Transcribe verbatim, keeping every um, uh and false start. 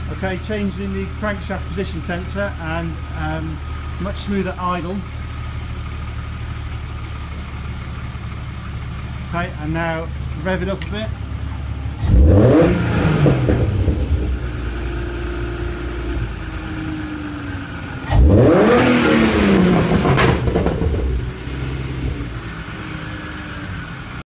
Okay, changing the crankshaft position sensor and um, much smoother idle. Okay, and now rev it up a bit.